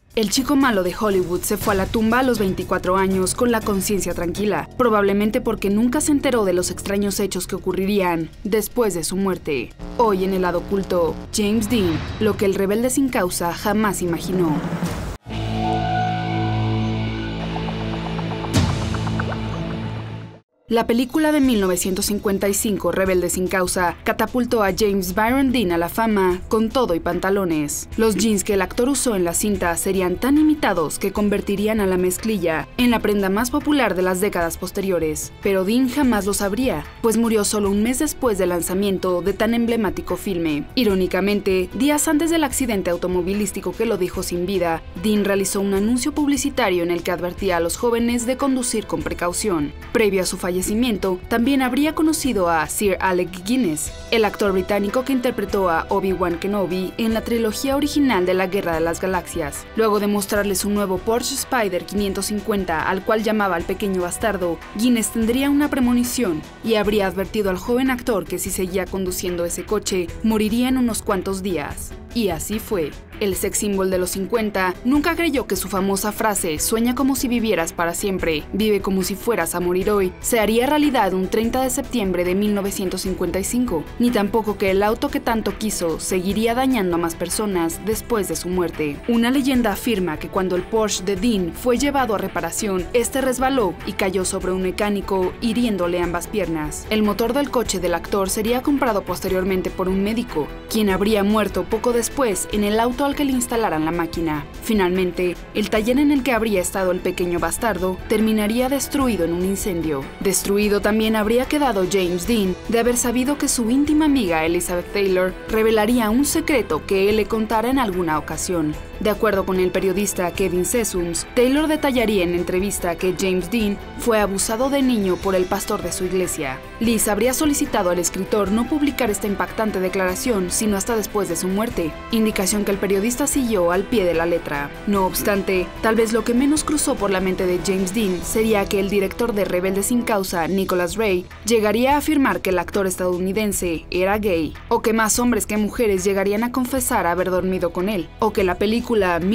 El chico malo de Hollywood se fue a la tumba a los 24 años con la conciencia tranquila, probablemente porque nunca se enteró de los extraños hechos que ocurrirían después de su muerte. Hoy en el lado oculto, James Dean, lo que el rebelde sin causa jamás imaginó. La película de 1955, Rebelde sin causa, catapultó a James Byron Dean a la fama con todo y pantalones. Los jeans que el actor usó en la cinta serían tan imitados que convertirían a la mezclilla en la prenda más popular de las décadas posteriores. Pero Dean jamás lo sabría, pues murió solo un mes después del lanzamiento de tan emblemático filme. Irónicamente, días antes del accidente automovilístico que lo dejó sin vida, Dean realizó un anuncio publicitario en el que advertía a los jóvenes de conducir con precaución. Previo a su fallecimiento, también habría conocido a Sir Alec Guinness, el actor británico que interpretó a Obi-Wan Kenobi en la trilogía original de la Guerra de las Galaxias. Luego de mostrarle su nuevo Porsche Spyder 550, al cual llamaba al pequeño bastardo, Guinness tendría una premonición y habría advertido al joven actor que si seguía conduciendo ese coche, moriría en unos cuantos días. Y así fue. El sex symbol de los 50 nunca creyó que su famosa frase "sueña como si vivieras para siempre, vive como si fueras a morir hoy" se haría realidad un 30 de septiembre de 1955, ni tampoco que el auto que tanto quiso seguiría dañando a más personas después de su muerte. Una leyenda afirma que cuando el Porsche de Dean fue llevado a reparación, este resbaló y cayó sobre un mecánico, hiriéndole ambas piernas. El motor del coche del actor sería comprado posteriormente por un médico, quien habría muerto poco después en el auto al que le instalaran la máquina. Finalmente, el taller en el que habría estado el pequeño bastardo terminaría destruido en un incendio. Destruido también habría quedado James Dean de haber sabido que su íntima amiga Elizabeth Taylor revelaría un secreto que él le contara en alguna ocasión. De acuerdo con el periodista Kevin Sesums, Taylor detallaría en entrevista que James Dean fue abusado de niño por el pastor de su iglesia. Liz habría solicitado al escritor no publicar esta impactante declaración sino hasta después de su muerte, indicación que el periodista siguió al pie de la letra. No obstante, tal vez lo que menos cruzó por la mente de James Dean sería que el director de Rebelde sin causa, Nicholas Ray, llegaría a afirmar que el actor estadounidense era gay, o que más hombres que mujeres llegarían a confesar haber dormido con él, o que la película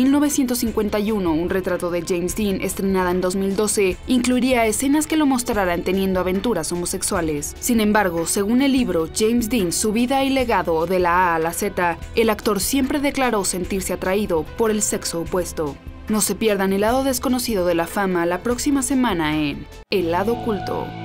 1951, un retrato de James Dean, estrenada en 2012, incluiría escenas que lo mostraran teniendo aventuras homosexuales. Sin embargo, según el libro James Dean, su vida y legado de la A a la Z, el actor siempre declaró sentirse atraído por el sexo opuesto. No se pierdan el lado desconocido de la fama la próxima semana en El Lado Oculto.